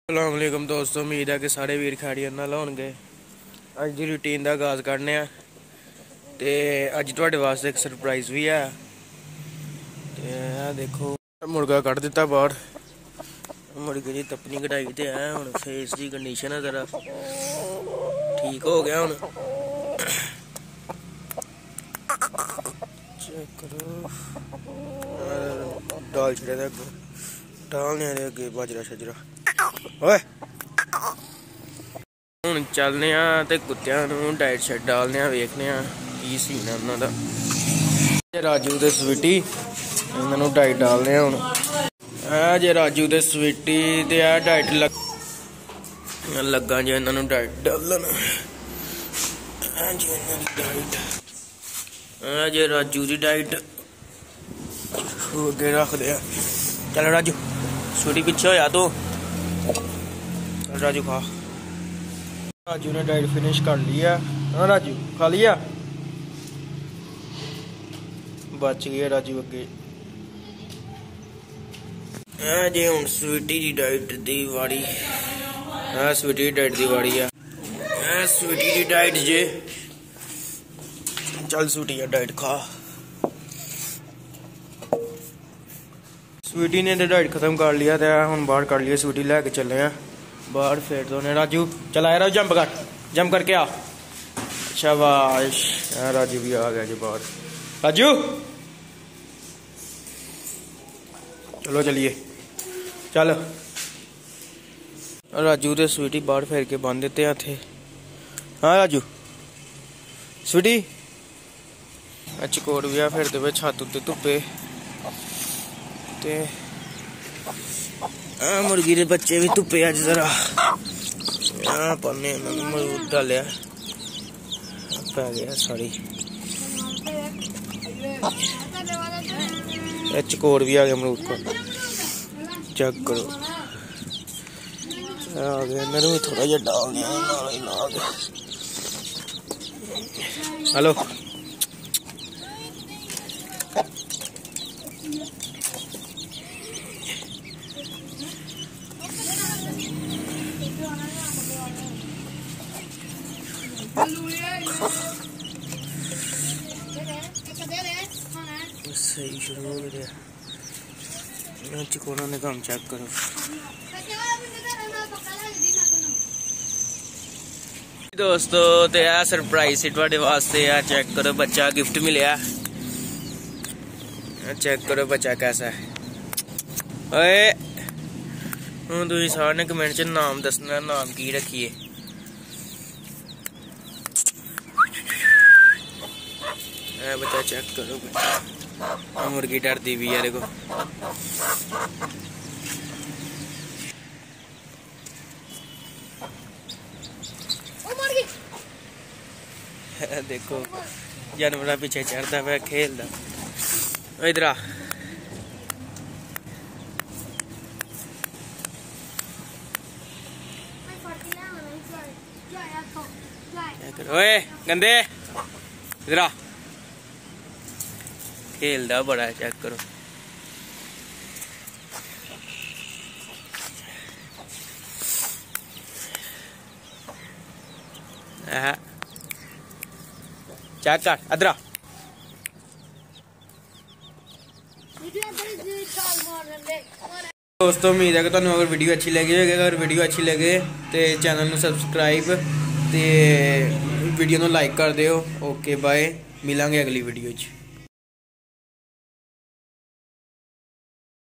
अस्सलाम वालेकुम दोस्तों, उम्मीद है कि सारे वीर खैरियत नाल होणगे। अज दी रूटीन का आगाज़ करने आ ते अज तुहाडे वास्ते एक सरप्राइज़ भी है। ते देखो मुर्गा कट दिता बाहर। मुर्गे की तपनी कटाई तो है, हुण फेस की कंडीशन है जरा ठीक हो गया। हुण चेक करो, डाल छड़े दे अगे, डालने दे अगे बाजरा शजरा। ओए हुण चलने आ ते कुत्तियां नूं डाइट शेट डालने आ, वेखने आ की सीन है उन्हां दा। राजू ते स्वीटी इन्हां नूं डाइट डालने आ। हुण आ जे राजू ते स्वीटी ते आ डाइट लग्गा जे इन्हां नूं डाइट डालन। आ जे इन्हां दी डाइट, आ जे राजू दी डाइट अगे रखदे आ। चल राजू, स्वीटी पिछे होया तू, चल राजू खा। राजू ने डाइट फिनिश कर लिया। हाँ राजू खा लिया, बच गया राजू अगे। जे हुण स्वीटी दी डाइट दी वारी। हाँ स्वीटी दी डाइट दी वारी है। स्वीटी दी डाइट जे, चल स्वीटी डाइट खा। स्वीटी ने डाइट खत्म कर लिया तो हुण बाहर कर लिया। स्वीटी लैके चले हैं बाहर, फिर तो ने राजू चल आया, राजू जंप कर, जंप करके आ। शाबाश, राजू भी आ गया जी बाहर। राजू चलो चलिए, चल। राजू तो स्वीटी बाहर फेर के बन देते हैं थे। हाँ राजू स्वीटी चकोर भी फिरते पे छत उत्ते धुप्पे ते मुर्गी के बच्चे भी धुप्पे अज जरा पाने मरूद डालिया पै गया सारी। चकोर भी आ गया अमरूद को, चेक करो आ गया। इन्होंने भी थोड़ा जहा डाल दिया। हेलो सही शुरू हो गया। चिकोना ने काम चेक करो। दोस्तों तो यह सरप्राइज है तुहाडे वास्ते। चेक करो, बच्चा गिफ्ट मिले। चेक करो बच्चा कैसा है। ओए हूँ तुम सारे ने कमेंट च नाम दसना, नाम की रखिए। बच्चा चेक करो, बच्चा मुर्गी डरती भी है। देखो देखो जानवर पीछे चढ़ता पे खेलता। इधर आ, ओए गंदे इधर आ, खेलदा बड़ा है। चेक करो चेक कर अदरा। दोस्तों उम्मीद है कि तुहानू अगर वीडियो अच्छी लगी होगी, अगर वीडियो अच्छी लगे तो चैनल नू सबसक्राइब ते वीडियो नू लाइक कर दियो। ओके बाय, मिलांगे अगली वीडियो च।